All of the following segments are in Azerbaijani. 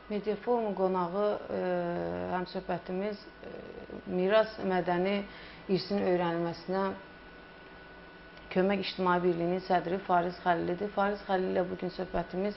Media forumun qonağı həmsöhbətimiz miras mədəni irsinin öyrənilməsinə Kömək İctimai Birliyinin sədri Fariz Xəlilidir. Fariz Xəlili ilə bugün söhbətimiz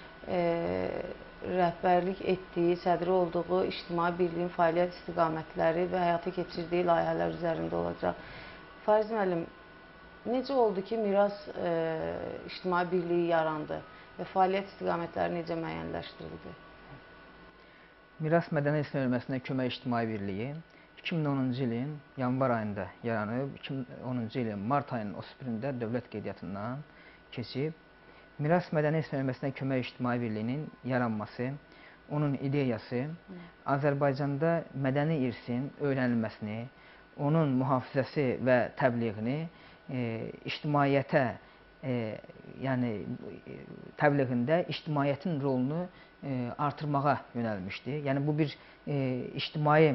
rəhbərlik etdiyi, sədri olduğu İctimai Birliyin fəaliyyət istiqamətləri və həyata keçirdiyi layihələr üzərində olacaq. Fariz müəllim, necə oldu ki, Miras İctimai Birliyi yarandı və fəaliyyət istiqamətləri necə müəyyənləşdirildi? Miras Mədəni İrsin Öyrənilməsinə Kömək İctimai Birliyi 2010-cu ilin yanvar ayında yaranıb, 2010-cu ilin mart ayının 31-də dövlət qeydiyyatından keçib. Miras Mədəni İrsin Öyrənilməsinə Kömək İctimai Birliyinin yaranması, onun ideyası Azərbaycanda mədəni irsin öyrənilməsini, onun mühafizəsi və təbliğini ictimaiyyətə, yəni təbliğində ictimaiyyətin rolunu artırmağa yönəlmişdi. Yəni bu bir ictimai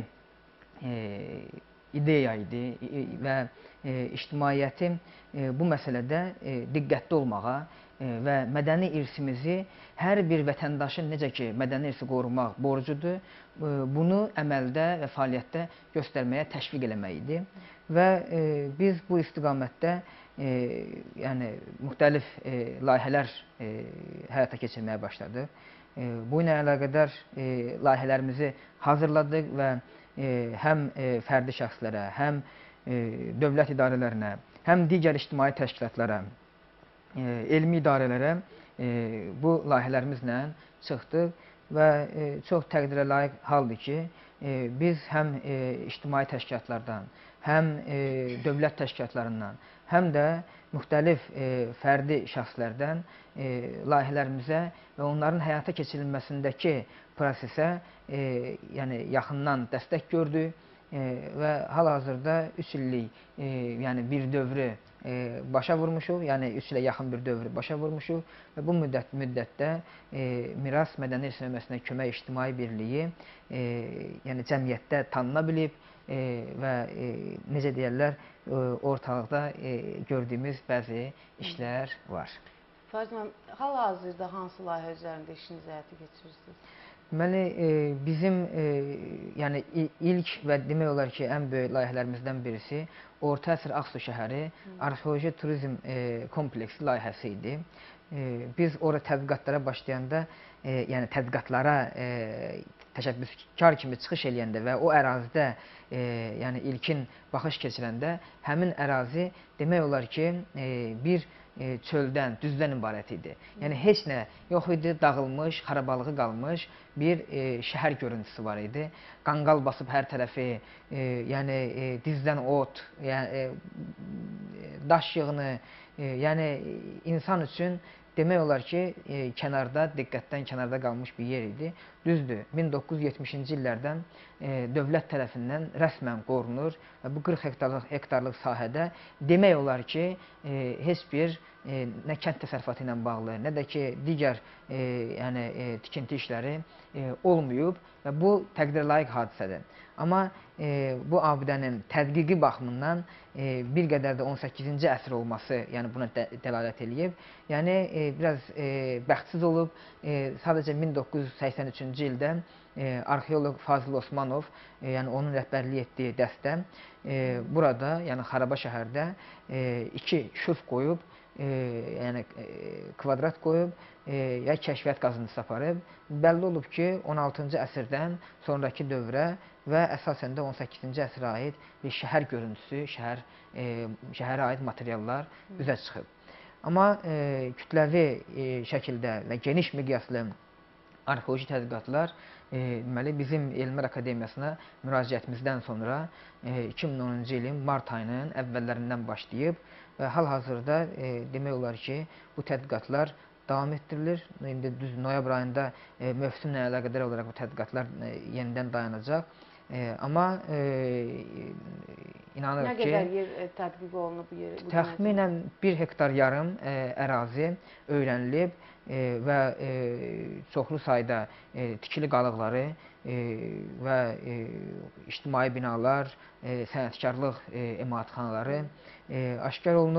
ideya idi və ictimaiyyəti bu məsələdə diqqətli olmağa və mədəni irsimizi hər bir vətəndaşın necə ki, mədəni irsi qorumaq borcudur, bunu əməldə və fəaliyyətdə göstərməyə təşviq eləmək idi. Və biz bu istiqamətdə yəni müxtəlif layihələr həyata keçirməyə başladıq. Bu ilə əlaqədar layihələrimizi hazırladıq və həm fərdi şəxslərə, həm dövlət idarələrinə, həm digər ictimai təşkilatlara, elmi idarələrə bu layihələrimizlə çıxdıq və çox təqdirə layiq haldır ki, biz həm ictimai təşkilatlardan, həm dövlət təşkilatlarından, həm də müxtəlif fərdi şəxslərdən layihələrimizə və onların həyata keçirilməsindəki prosesə yəni yaxından dəstək gördük və hal-hazırda 3 illik yəni bir dövrü başa vurmuşuq, yəni 3 ilə yaxın bir dövrü başa vurmuşuq və bu müddətdə Miras Mədəni İrsin Öyrənilməsinə Kömək İctimai Birliyi yəni cəmiyyətdə tanına bilib və necə deyərlər, ortalıqda gördüyümüz bəzi işlər var. Fariz müəllim, hal-hazırda hansı layihə üzərində işinizi həyata keçirirsiniz? Deməli, bizim yəni ilk və demək olar ki, ən böyük layihələrimizdən birisi Orta əsr Ağsu şəhəri arxeoloji turizm kompleksi layihəsi idi. Biz orada tədqiqatlara başlayanda, yəni tədqiqatlara təşəbbüskar kimi çıxış eləyəndə və o ərazidə yəni ilkin baxış keçirəndə həmin ərazi demək olar ki, bir çöldən, düzdən ibarət idi. Yəni heç nə yox idi, dağılmış, xarabalığı qalmış bir şəhər görüntüsü var idi. Qanqal basıb hər tərəfi, yəni dizdən ot, yəni daş yığını, yəni insan üçün demək olar ki, diqqətdən kənarda qalmış bir yer idi. Düzdür, 1970-ci illərdən dövlət tərəfindən rəsmən qorunur və bu 40 hektarlıq sahədə demək olar ki, heç bir nə kənd təsərrüfatı ilə bağlı, nə də ki, digər yəni, tikinti işləri olmayıb və bu təqdirə layiq hadisədir. Amma bu abidənin tədqiqi baxımından bir qədər də 18-ci əsr olması yəni buna dəlalət eləyib. Yəni biraz bəxtsiz olub. Sadəcə 1983-cü ildə arxeoloq Fazıl Osmanov, yəni onun rəhbərlik etdiyi dəstə burada, yəni Xaraba şəhərdə 2 şuf qoyub, yəni kvadrat qoyub, ya kəşfiyyat qazıntısı aparıb. Bəlli olub ki, 16-cı əsrdən sonraki dövrə və əsasən də 18-ci əsrə aid bir şəhər görüntüsü, şəhərə aid materiallar üzə çıxıb. Amma kütləvi şəkildə və geniş miqyaslı arxeoloji tədqiqatlar deməli, bizim Elmlər Akademiyasına müraciətimizdən sonra 2010-cu ilin mart ayının əvvəllərindən başlayıb və hal-hazırda demək olar ki, bu tədqiqatlar davam etdirilir. İndi düz noyabr ayında mövsümlə əlaqədar olaraq bu tədqiqatlar yenidən dayanacaq. Amma inanırıq ki... Nə qədər yer tədqiq olunub bu yeri? Təxminən 1,5 hektar ərazi öyrənilib və çoxlu sayda tikili qalıqları və ictimai binalar, sənətkarlıq emalatxanaları aşkar olunub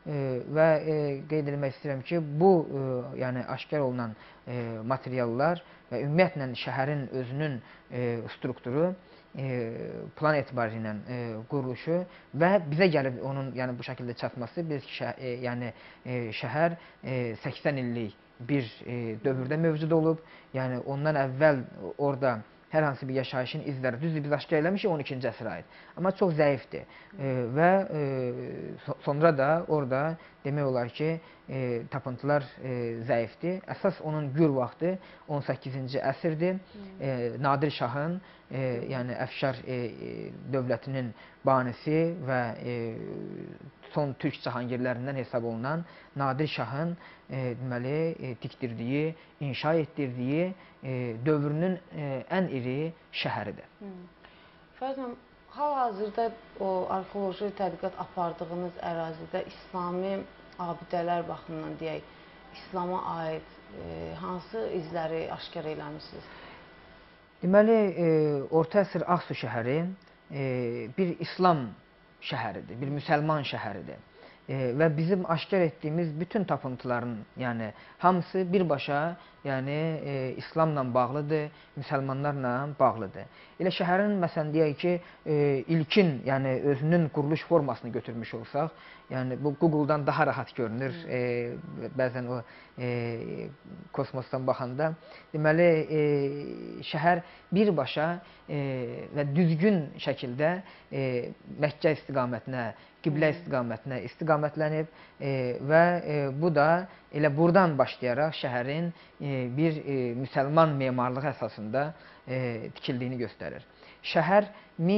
və qeyd etmək istəyirəm ki, bu yəni aşkar olunan materiallar və ümumiyyətlə şəhərin özünün strukturu, plan etibarı ilə quruluşu və bizə gəlib onun yəni bu şəkildə çatması, biz ki, yəni şəhər 80 illik bir dövrdə mövcud olub. Yəni ondan əvvəl orada hər hansı bir yaşayışın izləri, düzdür, biz aşkar eləmişik 12-ci əsrə aid, amma çox zəifdir və sonra da orada demək olar ki, tapıntılar zəifdir. Əsas onun gür vaxtı 18-ci əsrdir. Nadir Şahın, yəni Əfşar dövlətinin banisi və son türk cahangirlərindən hesab olunan Nadir Şahın deməli tikdirdiyi, inşa etdirdiyi dövrünün ən iri şəhəridir. Fərzən, hal-hazırda o arxeoloji tədqiqat apardığınız ərazidə İslami abidələr baxımından deyək, İslama aid hansı izləri aşkar eləmişsiniz? Deməli, Orta əsr Ağsu şəhəri bir İslam şəhəridir, bir müsəlman şəhəridir. Və bizim aşkar etdiyimiz bütün tapıntıların, yəni hamısı birbaşa yəni İslamla bağlıdır, müsəlmanlarla bağlıdır. Elə şəhərin məsələn deyək ki, ilkin, yəni özünün quruluş formasını götürmüş olsaq, yəni bu Google-dan daha rahat görünür, bəzən o kosmosdan baxanda. Deməli, şəhər birbaşa və düzgün şəkildə Məkkə istiqamətinə, qiblə istiqamətinə istiqamətlənib və bu da elə buradan başlayaraq şəhərin bir müsəlman memarlığı əsasında tikildiyini göstərir. Şəhər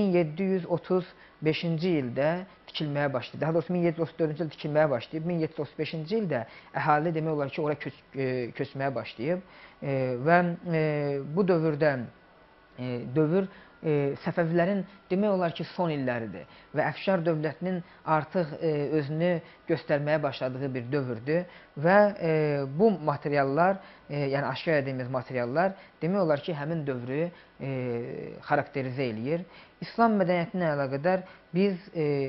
1735-ci ildə tikilməyə başlayıb. Daha doğrusu 1734-cü ildə tikilməyə başlayıb. 1735-ci ildə əhali demək olar ki, ora köçməyə başlayıb və bu dövrdə Səfəvilərin demək olar ki, son illəridir və Əfşar dövlətinin artıq özünü göstərməyə başladığı bir dövrdür və bu materiallar, yəni aşkar edilmiş materiallar demək olar ki, həmin dövrü xarakterizə eləyir. İslam mədəniyyətinə əlaqədar biz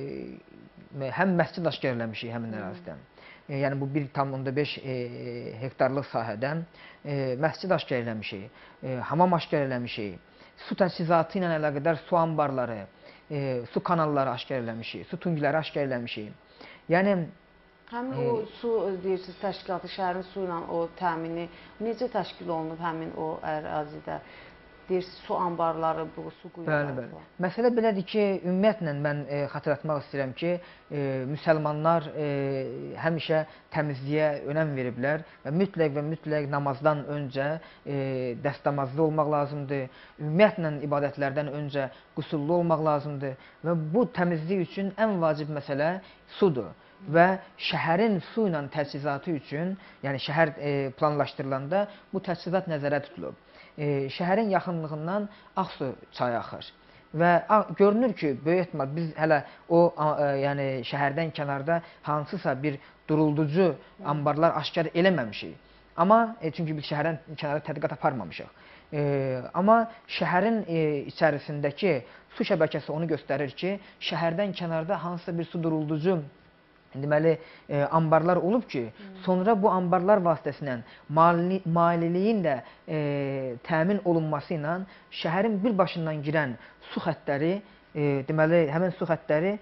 həm məscid aşkar eləmişik həmin ərazidən. Yəni bu 1,5 hektarlıq sahədən məscid aşkar eləmişik, hamam aşkar eləmişik. Su təchizatı ilə əlaqədar su anbarları, su kanalları aşkar eləmişik, su tüngləri aşkar eləmişik. Yəni həmin o su deyirsiniz təşkilatı, şəhərin su ilə o təmini necə təşkil olunub həmin o ərazidə? Deyirsiniz su anbarları, bu su quyuları. Bəli. Məsələ belədir ki, ümumiyyətlə mən xatırlatmaq istəyirəm ki, müsəlmanlar həmişə təmizliyə önəm veriblər və mütləq namazdan öncə dəstəmazlı olmaq lazımdır. Ümumiyyətlə ibadətlərdən öncə qusullu olmaq lazımdır və bu təmizlik üçün ən vacib məsələ sudur. Və şəhərin su ilə təchizatı üçün, yəni şəhər planlaşdırılanda bu təchizat nəzərdə tutulub. Şəhərin yaxınlığından Ağsu çayı axır və görünür ki, böyük ehtimal biz hələ o yəni şəhərdən kənarda hansısa bir durulducu anbarlar aşkar eləməmişik. Amma çünki biz şəhərdən kənarda tədqiqat aparmamışıq. Amma şəhərin içərisindəki su şəbəkəsi onu göstərir ki, şəhərdən kənarda hansısa bir su durulducu deməli, anbarlar olub ki, sonra bu anbarlar vasitəsilə maliyyəliyin də təmin olunması ilə şəhərin bir başından girən su xəttləri, deməli, həmin su xəttləri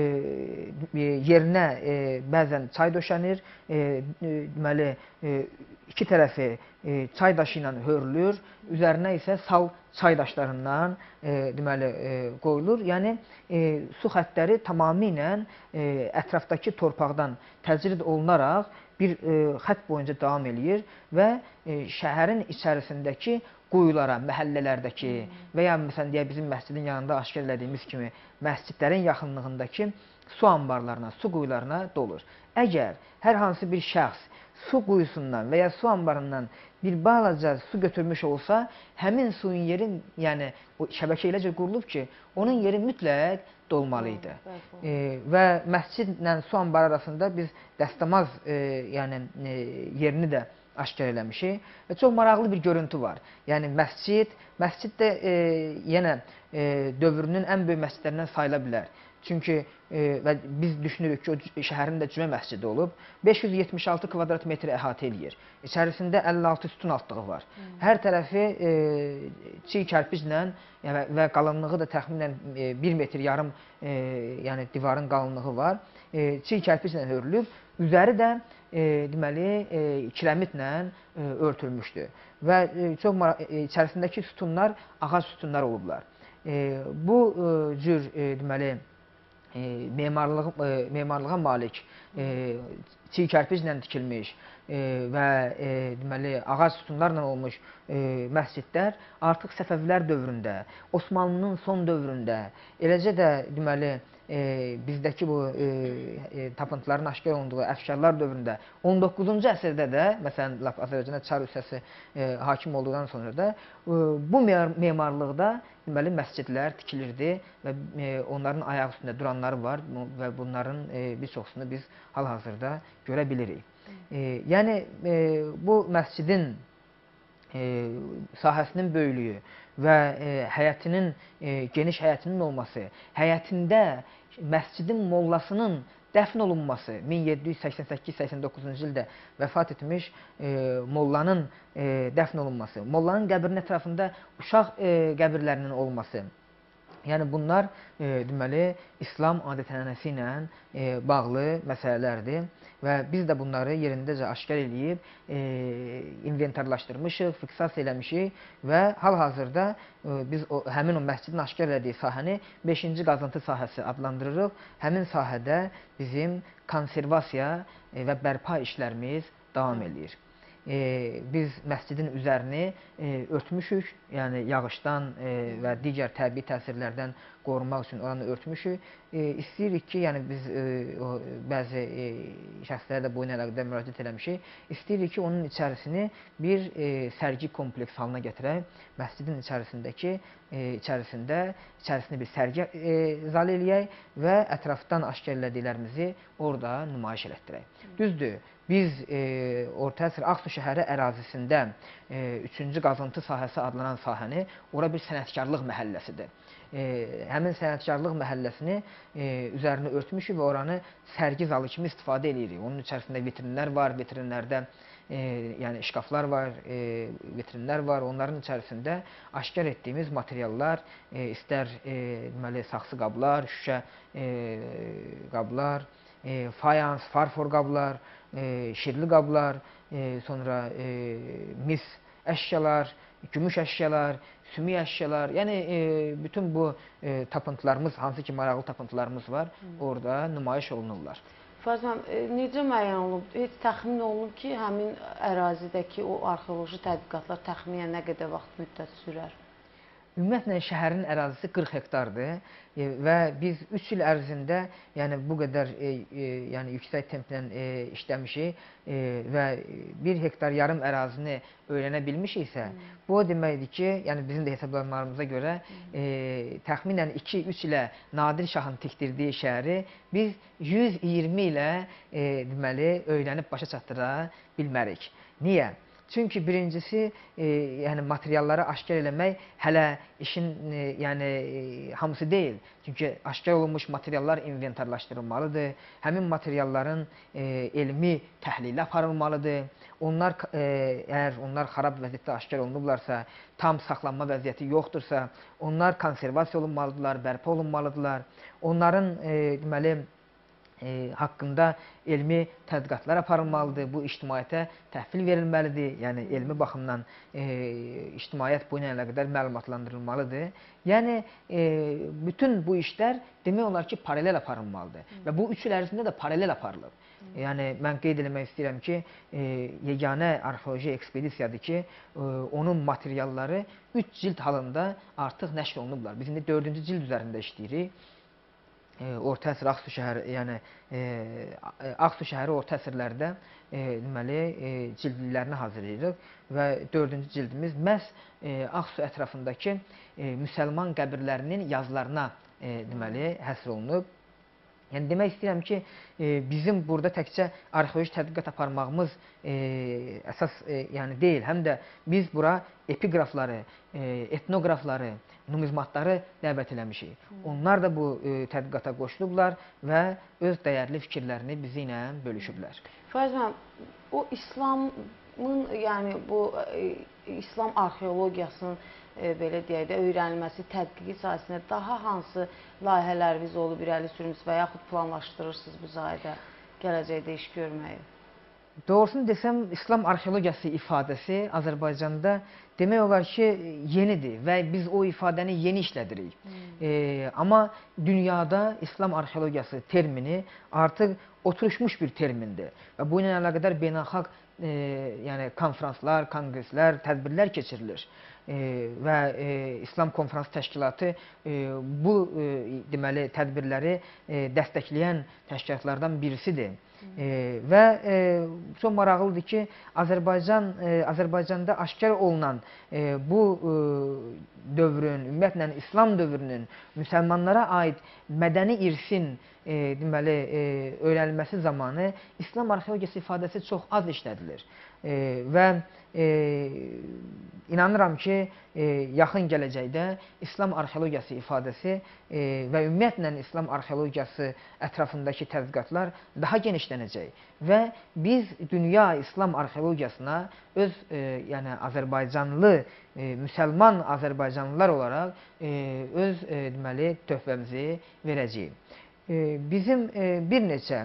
yerinə bəzən çay döşənir, deməli, iki tərəfi çay daşı ilə hörülür, üzərinə isə sal çay daşlarından deməli, qoyulur. Yəni, su xəttləri tamamilə ətrafdakı torpaqdan təcrid olunaraq bir xətt boyunca davam eləyir və şəhərin içərisindəki quyulara, məhəllələrdəki və ya məsələn deyək bizim məscidin yanında aşkar elədiyimiz kimi məscidlərin yaxınlığındakı su anbarlarına, su quyularına dolur. Əgər hər hansı bir şəxs su quyusundan və ya su anbarından bir balaca su götürmüş olsa, həmin suyun yeri, yəni o şəbəkə eləcə qurulub ki, onun yeri mütləq dolmalı idi. Və məscidlə su anbarı arasında biz dəstəmaz yəni, yerini də aşkar eləmişik. Çox maraqlı bir görüntü var. Yəni məscid də yenə dövrünün ən böyük məscidlərindən sayıla bilər. Çünki və biz düşünürük ki, o şəhərin də cümə məscidi olub. 576 kvadrat metr əhatə eləyir. İçərisində 56 sütun altlığı var. Hər tərəfi çiy kərpiclə və qalınlığı da təxminən 1 metr yarım yəni divarın qalınlığı var. Çiy kərpiclə hörülüb. Üzəri də deməli kirəmitlə örtülmüşdür və çox içərisindəki sütunlar ağac sütunlar olublar. Bu cür deməli memarlığa malik çiy kərpiclə tikilmiş və deməli ağac sütunlarla olmuş məscidlər artıq Səfəvilər dövründə, Osmanlının son dövründə, eləcə də deməli bizdəki bu tapıntıların aşkar olunduğu Əfşarlar dövründə 19-cu əsrdə də, məsələn, Azərbaycana Çar Rusiyası hakim olduqdan sonra da bu memarlıqda deməli məscidlər tikilirdi və onların ayaq üstündə duranları var və bunların bir çoxsunu biz hal-hazırda görə bilirik. Yəni bu məscidin sahəsinin böyüklüyü və həyətinin, geniş həyətinin olması, həyətində məscidin mollasının dəfn olunması, 1788-89-cu ildə vəfat etmiş mollanın dəfn olunması, mollanın qəbrinin ətrafında uşaq qəbirlərinin olması, yəni bunlar deməli İslam adət-ənənəsi ilə bağlı məsələlərdir və biz də bunları yerindəcə aşkar eləyib, inventarlaşdırmışıq, fiksasiya eləmişik və hal-hazırda biz həmin o məscidin aşkar elədiyi sahəni 5-ci qazıntı sahəsi adlandırırıq. Həmin sahədə bizim konservasiya və bərpa işlərimiz davam edir. Biz məscidin üzərini örtmüşük, yəni yağışdan və digər təbii təsirlərdən qorumaq üçün oranı örtmüşük. İstəyirik ki, yəni biz bəzi şəxslərə də bu ilə əlaqədar müraciət eləmişik. İstəyirik ki, onun içərisini bir sərgi kompleks halına gətirək. Məscidin içərisində bir sərgi zal eləyək və ətrafdan aşkar elədiklərimizi orada nümayiş elətdirək. Düzdür, biz Orta əsr Ağsu şəhəri ərazisində 3-cü qazıntı sahəsi adlanan sahəni, ora bir sənətkarlıq məhəlləsidir. Həmin sənətkarlıq məhəlləsini üzərini örtmüşük və oranı sərgi zalı kimi istifadə edirik. Onun içərisində vitrinlər var, vitrinlərdə yəni şkaflar var, vitrinlər var. Onların içərisində aşkar etdiyimiz materiallar, istər deməli saxsı qablar, şüşə qablar, fayans, farfor qablar, şirli qablar, sonra mis əşyalar, gümüş əşyalar, sümük əşyalar, yəni bütün bu tapıntılarımız, hansı ki maraqlı tapıntılarımız var, orada nümayiş olunurlar. Farzan, necə müəyyən olunub? Heç təxmin olunub ki, həmin ərazidəki o arxeoloji tədqiqatlar təxminən nə qədər vaxt müddət sürər? Ümumiyyətlə şəhərin ərazisi 40 hektardır və biz 3 il ərzində yəni bu qədər yəni yüksək templə işləmişik və 1 hektar yarım ərazini öyrənə bilmişiksə, bu o deməkdir ki, yəni bizim də hesablamalarımıza görə təxminən 2-3 ilə Nadir Şahın tikdirdiyi şəhəri biz 120 ilə deməli öyrənib başa çatdıra bilmərik. Niyə? Çünki birincisi, yəni materialları aşkar eləmək hələ işin yəni hamısı deyil. Çünki aşkar olunmuş materiallar inventarlaşdırılmalıdır. Həmin materialların elmi təhlili aparılmalıdır. Onlar əgər onlar xarab vəziyyətdə aşkar olunublarsa, tam saxlanma vəziyyəti yoxdursa, onlar konservasiya olunmalıdırlar, bərpa olunmalıdırlar. Onların deməli haqqında elmi tədqiqatlar aparılmalıdır, bu ictimaiyyətə təhvil verilməlidir, yəni elmi baxımdan ictimaiyyət bu ilə əlaqədar məlumatlandırılmalıdır. Yəni, bütün bu işlər demək olar ki, paralel aparılmalıdır və bu 3 il ərzində də paralel aparılıb. Yəni, mən qeyd eləmək istəyirəm ki, yeganə arxeoloji ekspedisiyadır ki, onun materialları 3 cild halında artıq nəşr olunublar. Biz indi 4-cü cild üzərində işləyirik. Orta əsr Ağsu şəhəri, yəni Ağsu şəhəri orta əsrlərdə deməli cildlərini hazırlayırıq və 4-cü cildimiz məhz Ağsu ətrafındakı müsəlman qəbirlərinin yazılarına deməli həsr olunub. Yəni demək istəyirəm ki, bizim burada təkcə arxeoloji tədqiqat aparmağımız əsas yəni deyil, həm də biz bura epiqrafları, etnoqrafları, numizmatları dəvət eləmişik. Onlar da bu tədqiqata qoşulublar və öz dəyərli fikirlərini bizi ilə bölüşüblər. Faiz müəllim, o İslamın, yəni bu İslam arxeologiyasının belə deyək də öyrənilməsi, tədqiqi sahəsində daha hansı layihələriniz olub, irəli sürmüsünüz və yaxud planlaşdırırsınız bu sahədə gələcəkdə iş görməyi? Doğrusunu desəm, İslam arxeologiyası ifadəsi Azərbaycanda demək olar ki, yenidir və biz o ifadəni yeni işlədirik. Amma dünyada İslam arxeologiyası termini artıq oturuşmuş bir termindir və bu ilə əlaqədar beynəlxalq yəni konfranslar, konqreslər, tədbirlər keçirilir və İslam Konfrans Təşkilatı bu deməli tədbirləri dəstəkləyən təşkilatlardan birisidir. Və çox maraqlıdır ki, Azərbaycanda aşkar olunan bu dövrün, ümumiyyətlə İslam dövrünün müsəlmanlara aid mədəni irsin deməli öyrənilməsi zamanı İslam arxeologiyası ifadəsi çox az işlədilir və inanıram ki, yaxın gələcəkdə İslam arxeologiyası ifadəsi və ümumiyyətlə İslam arxeologiyası ətrafındakı tədqiqatlar daha genişlənəcək və biz dünya İslam arxeologiyasına öz yəni Azərbaycanlı, müsəlman Azərbaycanlılar olaraq öz deməli töhfəmizi verəcəyik. Bizim bir neçə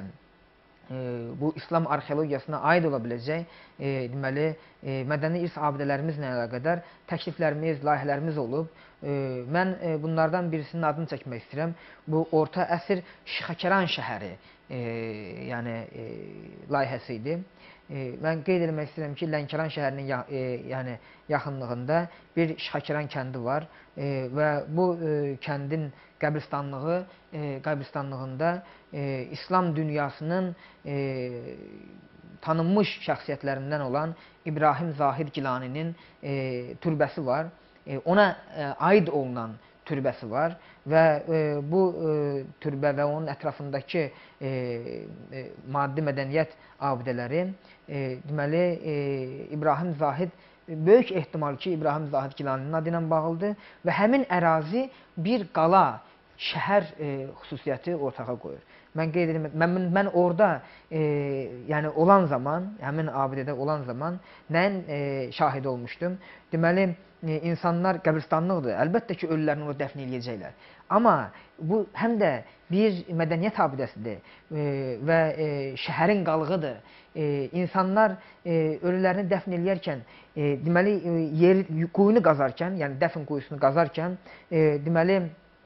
bu İslam arxeologiyasına aid ola biləcək deməli mədəni irs abidələrimizlə əlaqədar təkliflərimiz, layihələrimiz olub. Mən bunlardan birisinin adını çəkmək istəyirəm. Bu orta əsr Şixakəran şəhəri yəni layihəsi idi. Mən qeyd etmək istəyirəm ki, Lənkəran şəhərinin yəni yaxınlığında bir Şixakəran kəndi var və bu kəndin qəbristanlığında İslam dünyasının tanınmış şəxsiyyətlərindən olan İbrahim Zahid Gilaninin türbəsi var. Ona aid olunan türbəsi var və bu türbə və onun ətrafındakı maddi mədəniyyət abidələri deməli İbrahim Zahid böyük ehtimal ki, İbrahim Zahid Gilaninin adı ilə bağlıdır və həmin ərazi bir qala, şəhər xüsusiyyəti ortağa qoyur. Mən qeyd edim, mən orada yəni olan zaman, həmin abidədə olan zaman nəyin şahidi olmuşdum? Deməli, insanlar qəbristanlıqdır. Əlbəttə ki, ölülərini orada dəfn eləyəcəklər. Amma bu həm də bir mədəniyyət abidəsidir və şəhərin qalığıdır. İnsanlar ölülərini dəfn eləyərkən, deməli, quyunu qazarkən, yəni dəfn quyusunu qazarkən, deməli,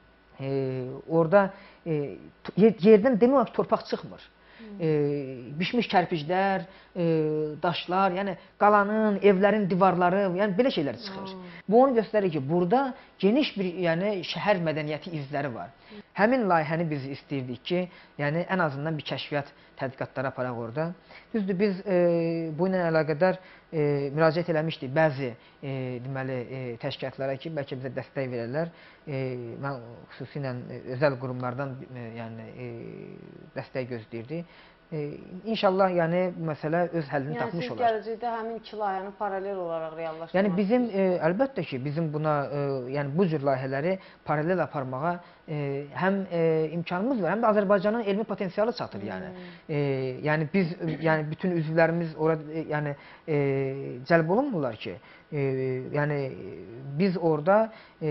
orada yerdən demək olar ki, torpaq çıxmır. Bişmiş kərpiclər, daşlar, yəni qalanın, evlərin divarları, yəni belə şeylər çıxır. Bu onu göstərir ki, burada geniş bir şəhər mədəniyyəti izləri var. Həmin layihəni biz istəyirdik ki, yəni ən azından bir kəşfiyyat tədqiqatları aparaq orada. Düzdür, biz bu ilə əlaqədar müraciət eləmişdik bəzi deməli təşkilatlara ki, bəlkə bizə dəstək verərlər. Mən xüsusilə özəl qurumlardan yəni dəstək gözləyirdik. İnşallah yəni bu məsələ öz həllini tapmış olar. Yəni siz gələcəkdə həmin iki layihəni paralel olaraq reallaşdırmaq? Yəni bizim əlbəttə ki, bizim buna yəni bu cür layihələri paralel aparmağa həm imkanımız var, həm də Azərbaycanın elmi potensialı çatır yəni. Yəni biz yəni bütün üzvlərimiz ora yəni cəlb olunmurlar ki, yəni biz orada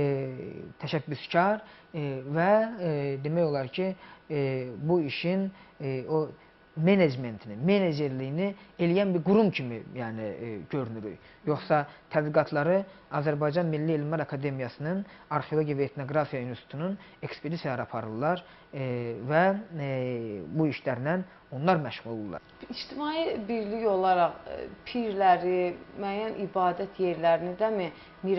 təşəbbüskar və demək olar ki, bu işin o menecmentini, menecerliyini eləyən bir qurum kimi yəni görünürük. Yoxsa tədqiqatları Azərbaycan Milli Elmlər Akademiyasının Arxeologiya və Etnografiya İnstitutunun ekspedisiyaları aparırlar və bu işlərlə onlar məşğul olurlar. İctimai birlik olaraq pirləri, müəyyən ibadət yerlərini də mi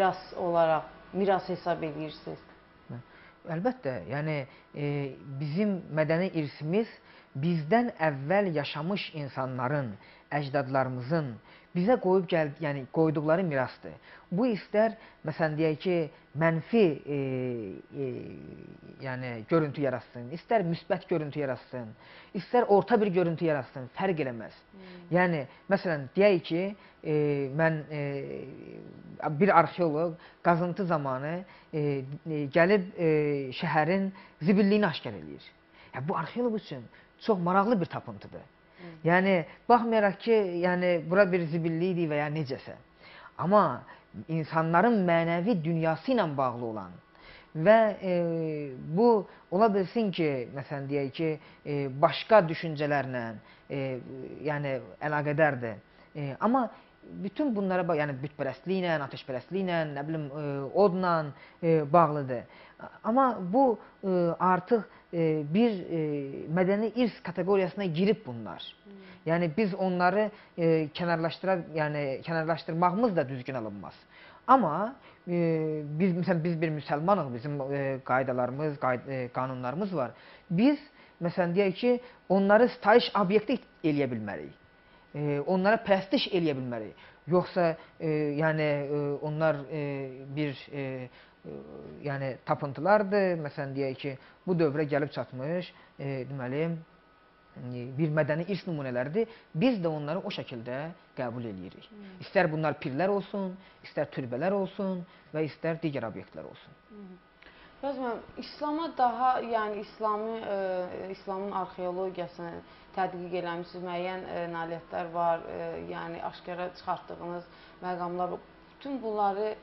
miras hesab edirsiniz? Əlbəttə, yəni bizim mədəni irsimiz bizdən əvvəl yaşamış insanların, əcdadlarımızın bizə qoyduqları mirasdır. Bu istər, məsələn deyək ki, mənfi yəni görüntü yaratsın, istər müsbət görüntü yaratsın, istər orta bir görüntü yaratsın, fərq eləməz. Yəni məsələn deyək ki, mən bir arxeoloq qazıntı zamanı gəlib şəhərin zibilliyini aşkar eləyir. Yəni bu arxeoloq üçün çox maraqlı bir tapıntıdır. Yəni baxmayaraq ki, yəni bura bir zibillikdir və ya necəsə. Amma insanların mənəvi dünyası ilə bağlı olan və bu ola bilsin ki, məsələn deyək ki, başqa düşüncələrlə yəni əlaqədardır. Amma bütün bunlara yəni bütpərəstliklə, ateşpərəstliklə, nə bilim odla bağlıdır. Amma bu artıq bir mədəni irs kateqoriyasına girib bunlar. Yəni biz onları kənarlaşdırmağımız da düzgün alınmaz. Amma biz bir müsəlmanıq, bizim qaydalarımız, qanunlarımız var. Biz məsələn deyək ki, onları sitayiş obyekti eləyə bilmərik. Onlara prestiş eləyə bilmərik. Yoxsa yəni onlar bir yəni tapıntılardır. Məsələn deyək ki, bu dövrə gəlib çatmış, deməli bir mədəni irs nümunələridir. Biz də onları o şəkildə qəbul edirik. İstər bunlar pirlər olsun, istər türbələr olsun və istər digər obyektlər olsun. Bəzən İslama daha, yəni İslamın arxeologiyasını tədqiq eləmişsiniz, müəyyən nailiyyətlər var, yəni aşkara çıxartdığınız məqamlar, bütün bunları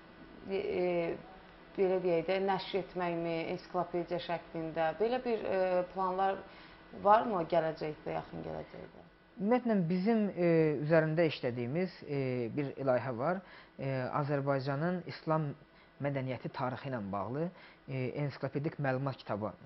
belə deyək də, nəşr etməkmi, ensiklopediya şəklində, belə bir planlar varmı gələcəkdə, yaxın gələcəkdə? Ümumiyyətlə, bizim üzərində işlədiyimiz bir layihə var. Azərbaycanın İslam mədəniyyəti tarixi ilə bağlı ensiklopedik məlumat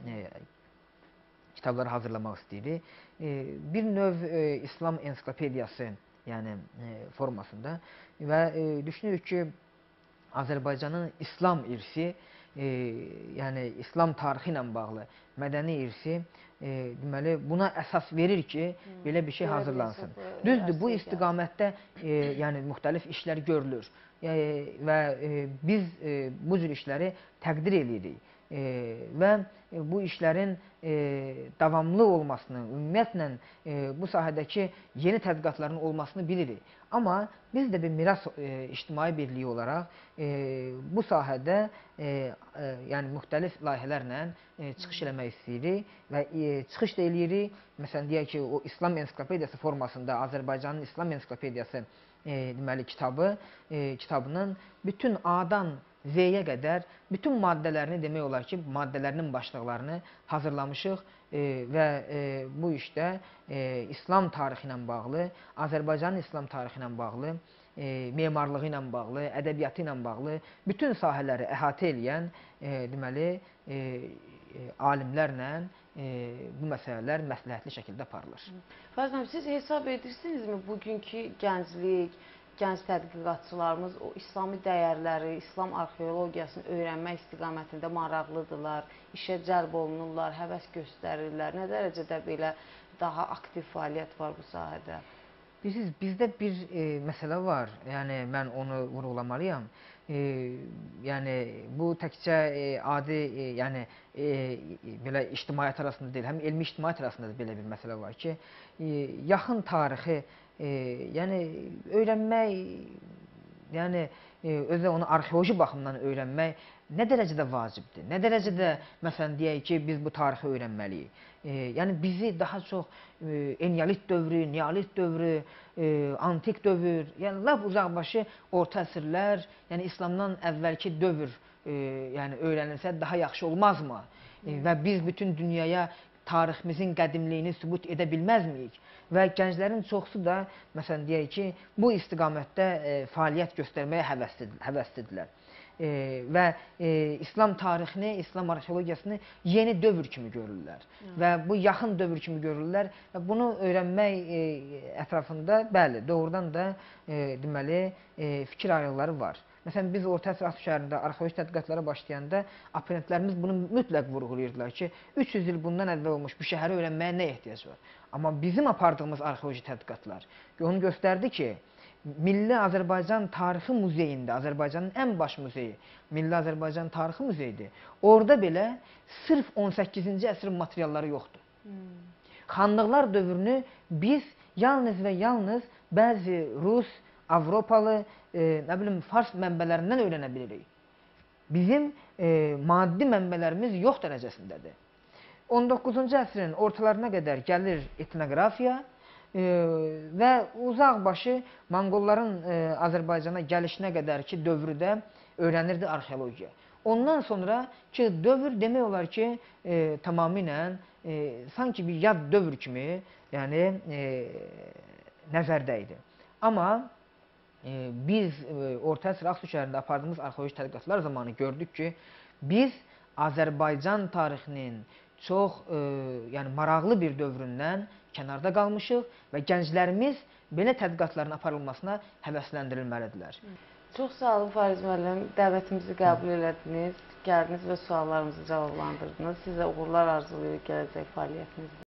kitabları hazırlamaq istəyirik. Bir növ İslam ensiklopediyası yəni formasında və düşünürük ki, Azərbaycanın İslam irsi, yəni İslam tarixi ilə bağlı mədəni irsi deməli buna əsas verir ki, belə bir şey hazırlansın. Düzdür, bu istiqamətdə yəni müxtəlif işlər görülür və biz bu cür işləri təqdir edirik və bu işlərin davamlı olmasını, ümumiyyətlə bu sahədəki yeni tədqiqatların olmasını bilirik. Amma biz də bir miras ictimai birliyi olaraq bu sahədə yəni müxtəlif layihələrlə çıxış eləmək istəyirik və çıxış da eləyirik. Məsələn, deyək ki, o İslam ensiklopediyası formasında Azərbaycanın İslam ensiklopediyası deməli kitabının bütün A-dan Z-yə qədər bütün maddələrini demək olar ki, maddələrinin başlıqlarını hazırlamışıq və bu işdə İslam tarixi ilə bağlı, Azərbaycanın İslam tarixi ilə bağlı, memarlığı ilə bağlı, ədəbiyyatı ilə bağlı bütün sahələri əhatə eləyən deməli alimlərlə bu məsələlər məsləhətli şəkildə aparılır. Fərzəm, siz hesab edirsinizmi bugünkü gənclik, gənc tədqiqatçılarımız o İslami dəyərləri, İslam arxeologiyasını öyrənmək istiqamətində maraqlıdırlar, işə cəlb olunurlar, həvəs göstərirlər. Nə dərəcədə belə daha aktiv fəaliyyət var bu sahədə? Bilirsiniz, bizdə bir məsələ var, yəni mən onu vurğulamalıyam. Yəni bu təkcə adi, yəni belə ictimaiyyət arasında deyil, həm elmi ictimaiyyət arasında da belə bir məsələ var ki, yaxın tarixi yəni öyrənmək, yəni özü onu arxeoloji baxımdan öyrənmək nə dərəcədə vacibdir? Nə dərəcədə məsələn deyək ki, biz bu tarixi öyrənməliyik? Yəni bizi daha çox eneolit dövrü, neolit dövrü, antik dövr, yəni lap uzaqbaşı orta əsrlər, yəni İslamdan əvvəlki dövr yəni öyrənilsə daha yaxşı olmazmı? Və biz bütün dünyaya tariximizin qədimliyini sübut edə bilməzmiyik? Və gənclərin çoxsu da, məsələn deyək ki, bu istiqamətdə fəaliyyət göstərməyə həvəslidirlər. Və İslam tarixini, İslam arxeologiyasını yeni dövr kimi görürlər və bu yaxın dövr kimi görürlər və bunu öyrənmək ətrafında, bəli, doğrudan da deməli fikir ayrılıqları var. Məsələn, biz Orta Əsr Aksu şəhərində arxeoloji tədqiqatlara başlayanda oponentlərimiz bunu mütləq vurğulayırdılar ki, 300 il bundan əvvəl olmuş bu şəhəri öyrənməyə nə ehtiyac var? Amma bizim apardığımız arxeoloji tədqiqatlar onu göstərdi ki, Milli Azərbaycan Tarixi Muzeyində, Azərbaycanın ən baş muzeyi, Milli Azərbaycan Tarixi Muzeyidir. Orada belə sırf 18-ci əsrin materialları yoxdur. Xanlıqlar dövrünü biz yalnız və yalnız bəzi Rus, Avropalı, nə bilim, Fars mənbələrindən öyrənə bilirik. Bizim maddi mənbələrimiz yox dərəcəsindədir. 19-cu əsrin ortalarına qədər gəlir etnografiya və uzaqbaşı Monqolların Azərbaycana gəlişinə qədər ki dövrdə öyrənirdi arxeologiya. Ondan sonra ki dövr demək olar ki tamamilə sanki bir yad dövr kimi yəni nəzərdə idi. Amma biz Orta əsr Ağsu şəhərində apardığımız arxeoloji tədqiqatlar zamanı gördük ki, biz Azərbaycan tarixinin çox yəni maraqlı bir dövründən kənarda qalmışıq və gənclərimiz belə tədqiqatların aparılmasına həvəsləndirilməlidirlər. Çox sağ olun Fariz müəllim, dəvətimizi qəbul elədiniz, gəldiniz və suallarımızı cavablandırdınız. Sizə uğurlar arzulayırıq gələcək fəaliyyətinizdə.